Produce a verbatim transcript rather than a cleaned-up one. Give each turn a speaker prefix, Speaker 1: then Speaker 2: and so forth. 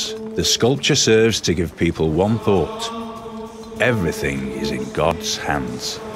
Speaker 1: hands, the sculpture serves to give people one thought: everything is in God's hands.